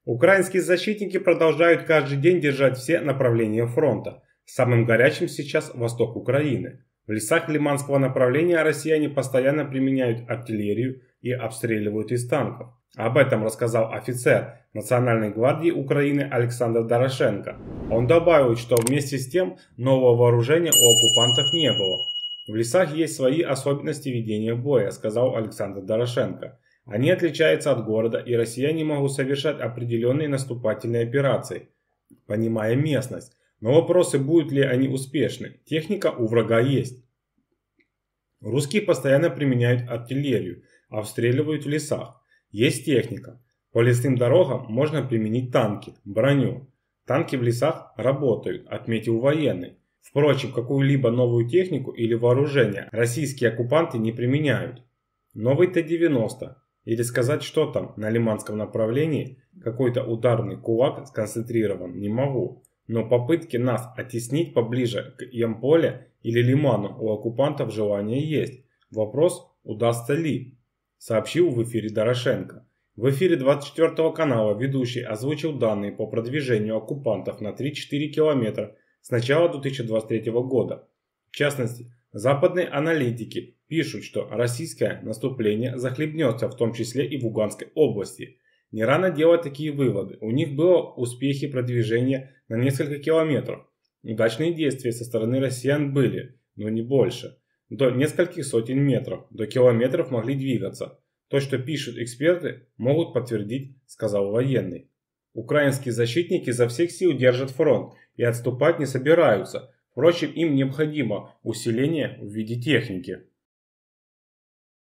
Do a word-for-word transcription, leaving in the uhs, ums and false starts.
Украинские защитники продолжают каждый день держать все направления фронта. Самым горячим сейчас восток Украины. В лесах Лиманского направления россияне постоянно применяют артиллерию и обстреливают из танков. Об этом рассказал офицер Национальной гвардии Украины Александр Дорошенко. Он добавил, что вместе с тем нового вооружения у оккупантов не было. В лесах есть свои особенности ведения боя, сказал Александр Дорошенко. Они отличаются от города, и россияне могут совершать определенные наступательные операции, понимая местность. Но вопросы, будут ли они успешны. Техника у врага есть. Русские постоянно применяют артиллерию, обстреливают в лесах. Есть техника. По лесным дорогам можно применить танки, броню. Танки в лесах работают, отметил военный. Впрочем, какую-либо новую технику или вооружение российские оккупанты не применяют. Новый Т девяносто, или сказать, что там на Лиманском направлении, какой-то ударный кулак сконцентрирован, не могу. Но попытки нас оттеснить поближе к Ямполе или Лиману у оккупантов желание есть. Вопрос, удастся ли, сообщил в эфире Дорошенко. В эфире двадцать четвёртого канала ведущий озвучил данные по продвижению оккупантов на три-четыре километра с начала две тысячи двадцать третьего года. В частности, западные аналитики пишут, что российское наступление захлебнется в том числе и в Луганской области. Не рано делать такие выводы. У них было успехи продвижения на несколько километров. Удачные действия со стороны россиян были, но не больше. До нескольких сотен метров, до километров могли двигаться. То, что пишут эксперты, могут подтвердить, сказал военный. Украинские защитники изо всех сил держат фронт и отступать не собираются. Впрочем, им необходимо усиление в виде техники.